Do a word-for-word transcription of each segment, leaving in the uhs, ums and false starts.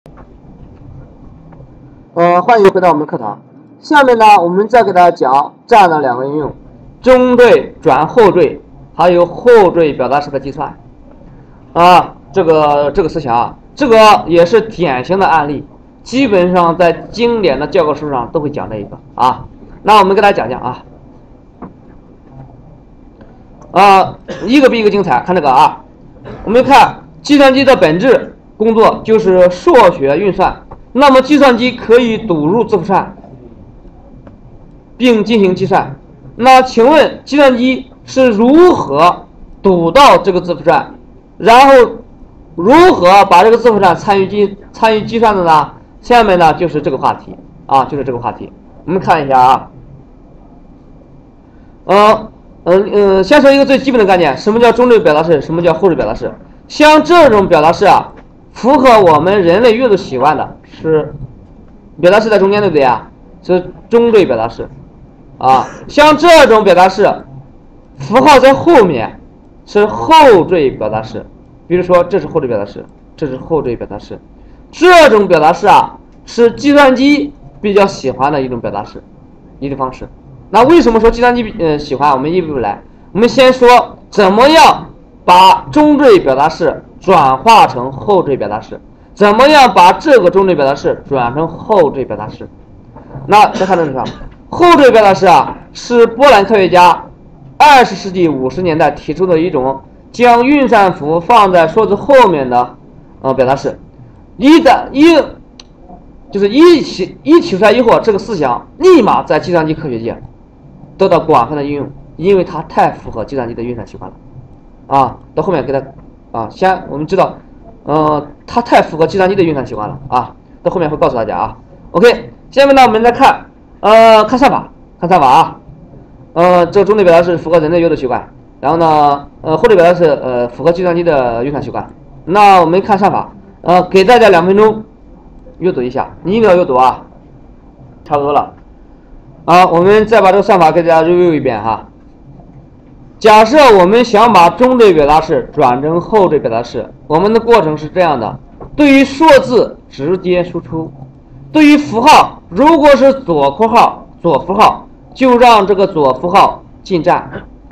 呃，欢迎回到我们的课堂。下面呢，我们再给大家讲这样的两个应用：中缀转后缀，还有后缀表达式的计算。啊，这个这个思想啊，这个也是典型的案例，基本上在经典的教科书上都会讲这一个啊。那我们给大家讲讲啊。啊，一个比一个精彩，看这个啊。我们看计算机的本质工作就是数学运算。那么计算机可以读入字符串并进行计算，那请问计算机是如何读到这个字符串，然后如何把这个字符串参与计参与计算的呢？下面呢就是这个话题啊，就是这个话题。我们看一下啊，呃嗯呃，先说一个最基本的概念，什么叫中缀表达式，什么叫后缀表达式？像这种表达式啊，符合我们人类阅读习惯的是表达式在中间，对不对啊？是中缀表达式啊。像这种表达式，符号在后面是后缀表达式。比如说，这是后缀表达式，这是后缀表达式。这种表达式啊，是计算机比较喜欢的一种表达式，一种方式。那为什么说计算机呃喜欢？我们一步步来。我们先说怎么样把中缀表达式转化成后缀表达式。怎么样把这个中缀表达式转成后缀表达式？那再看这个后缀表达式啊，是波兰科学家二十世纪五十年代提出的一种将运算符放在数字后面的呃表达式。一的一就是一提一提出来以后，这个思想立马在计算机科学界得到广泛的应用，因为它太符合计算机的运算习惯了啊。到后面给它啊，先我们知道。呃，它太符合计算机的运算习惯了啊，到后面会告诉大家啊。OK， 下面呢我们再看，呃，看算法，看算法啊。呃，这个中缀表达式符合人类阅读习惯，然后呢，呃，后缀表达式呃符合计算机的运算习惯。那我们看算法，呃，给大家两分钟阅读一下，你一定要阅读啊，差不多了。啊，我们再把这个算法给大家 review 一遍哈。假设我们想把中缀表达式转成后缀表达式，我们的过程是这样的：对于数字直接输出，对于符号，如果是左括号左符号，就让这个左符号进站。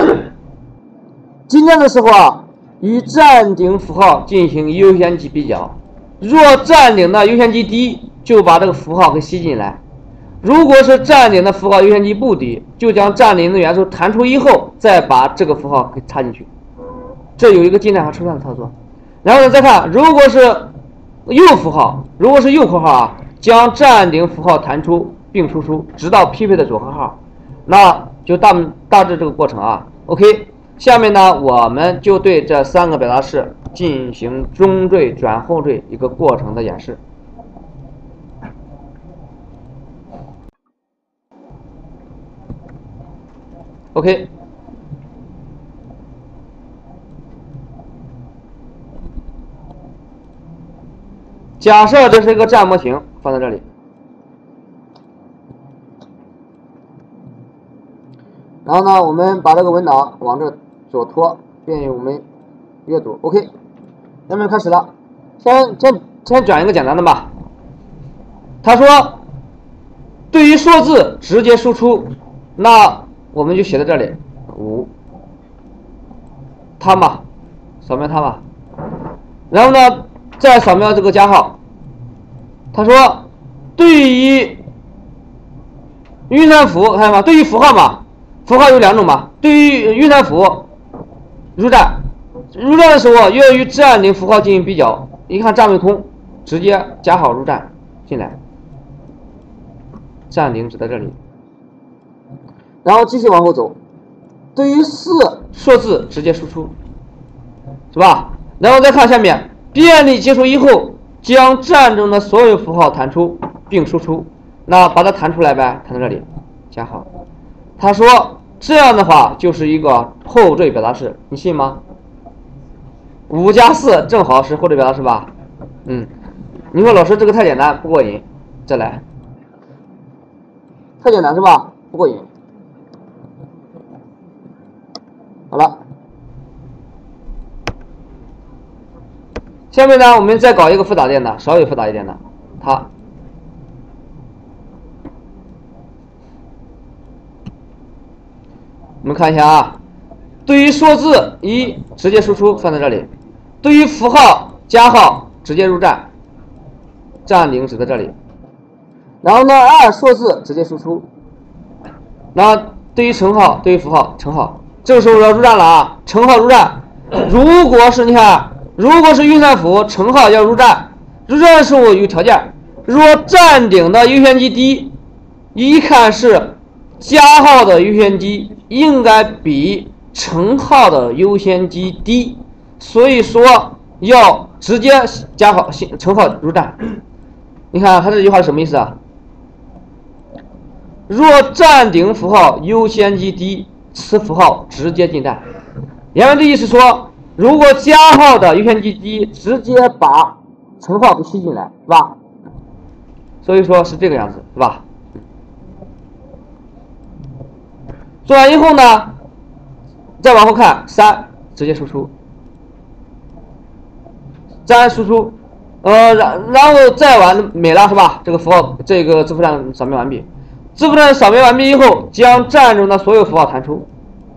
进站的时候啊，与站顶符号进行优先级比较，若站顶的优先级低，就把这个符号给吸进来。如果是站顶的符号优先级不低，就将站顶的元素弹出以后，再把这个符号给插进去。这有一个进站和出站的操作。然后呢，再看，如果是右符号，如果是右括号啊，将站顶符号弹出并输出，直到匹配的左括号。那就大大致这个过程啊。OK， 下面呢，我们就对这三个表达式进行中缀转后缀一个过程的演示。OK， 假设这是一个站模型，放在这里，然后呢，我们把这个文档往这左拖，便于我们阅读。OK， 下面开始了，先先先讲一个简单的吧。他说，对于数字直接输出，那我们就写在这里，五，它嘛，扫描它嘛，然后呢，再扫描这个加号。他说，对于运算符，看见吗？对于符号嘛，符号有两种嘛，对于运算符入站，入站的时候要与站顶符号进行比较，一看站位空，直接加号入站进来，站顶只在这里。然后继续往后走，对于四数字直接输出，是吧？然后再看下面，便利结束以后，将站中的所有符号弹出并输出。那把它弹出来呗，弹到这里，加号。他说这样的话就是一个后缀表达式，你信吗？五加四正好是后缀表达式吧？嗯，你说老师这个太简单不过瘾，再来，太简单是吧？不过瘾。好了， 下面呢，我们再搞一个复杂点的，稍微复杂一点的，它。我们看一下啊，对于数字一直接输出放在这里，对于符号加号直接入站，暂停指在这里。然后呢，二数字直接输出，然后对于乘号，对于符号乘号，这个时候要入站了啊，乘号入站。如果是你看，如果是运算符乘号要入站，入站的时候有条件，若站顶的优先级低，一看是加号的优先级应该比乘号的优先级低，所以说要直接加号乘号入站。你看他这句话是什么意思啊？若站顶符号优先级低，此符号直接进站。言外之意是说，如果加号的优先级低，直接把乘号给吸进来，是吧？所以说是这个样子，是吧？做完以后呢，再往后看，三直接输出，三输出，呃，然然后再完美了，是吧？这个符号，这个字符串扫描完毕，字符串扫描完毕以后，将站中的所有符号弹出，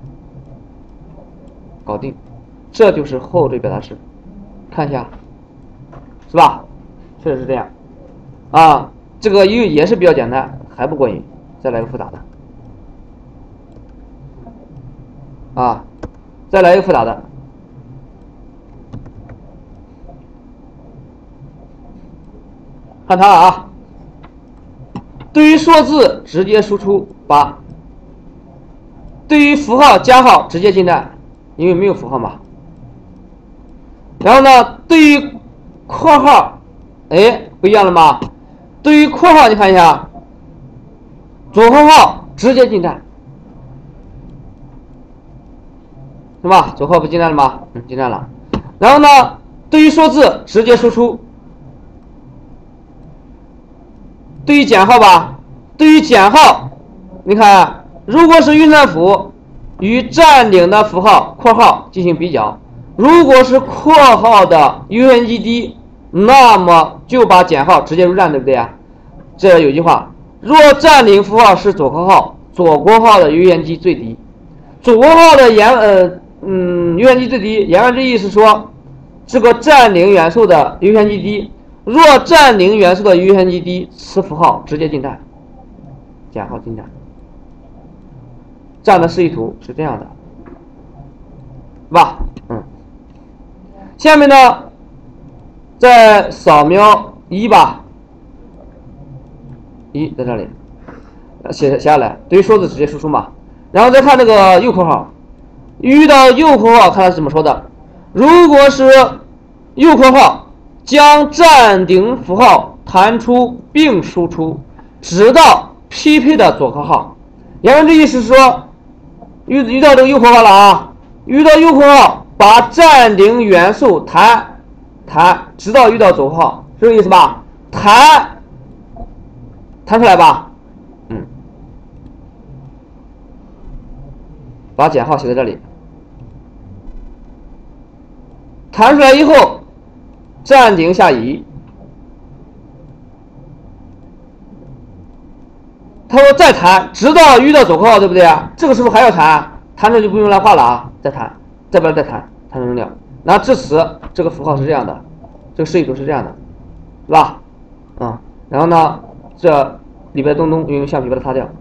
搞定，这就是后缀表达式，看一下，是吧？确实是这样，啊，这个也也是比较简单，还不过瘾，再来个复杂的。啊，再来一个复杂的，看它啊，对于数字直接输出八，对于符号加号直接进站，因为没有符号嘛。然后呢，对于括号，哎，不一样了吗？对于括号，你看一下，左括号直接进站。是吧？左括不进站了吗？嗯，进站了。然后呢，对于数字直接输出。对于减号吧，对于减号，你看，如果是运算符与站顶的符号括号进行比较，如果是括号的优先级低，那么就把减号直接入站，对不对呀？这有句话，若站顶符号是左括号，左括号的优先级最低。左括号的言呃。嗯，优先级最低，言外之意是说，这个占领元素的优先级低，若占领元素的优先级低，此符号直接进站，减号进站。站的示意图是这样的，是吧？嗯。下面呢，再扫描一吧，一在这里，写写下来，对于数字直接输出嘛，然后再看这个右括号。遇到右括号，看它是怎么说的。如果是右括号，将站顶符号弹出并输出，直到匹配的左括号。言外之意是说，遇遇到这个右括号了啊，遇到右括号，把站顶元素弹弹，直到遇到左括号，是这个意思吧？弹弹出来吧，嗯，把减号写在这里。弹出来以后，站顶下移。他说再弹，直到遇到左括号，对不对啊？这个是不是还要弹？弹出就不用来画了啊，再弹，再不然再弹，弹成了。然后至此，这个符号是这样的，这个示意图是这样的，是吧？啊、嗯，然后呢，这里边的东东用橡皮把它擦掉，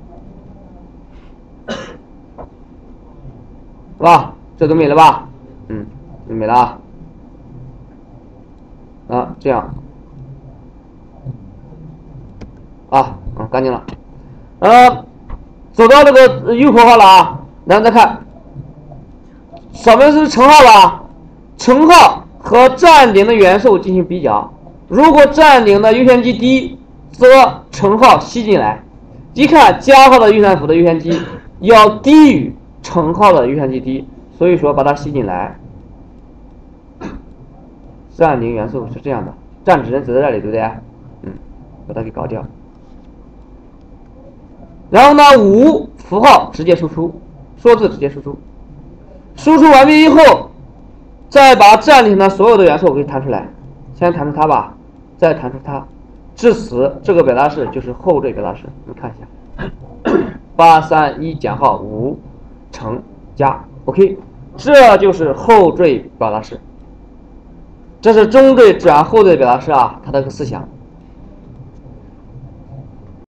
是吧？这都没了吧？嗯，没了啊。啊，这样，啊，嗯，干净了，呃，走到这个右括号了啊，然后再看，扫描是乘号了，乘号和站顶的元素进行比较，如果站顶的优先级低，则乘号吸进来，一看加号的运算符的优先级要低于乘号的优先级低，所以说把它吸进来。站顶元素是这样的，站指针指在这里，对不对？嗯，把它给搞掉。然后呢，五符号直接输出，数字直接输出，输出完毕以后，再把站顶的所有的元素给弹出来， 先弹出它吧，再弹出它，至此这个表达式就是后缀表达式。你看一下，八三一减号五乘加 ，OK， 这就是后缀表达式。这是中缀转后缀表达式啊，它的个思想。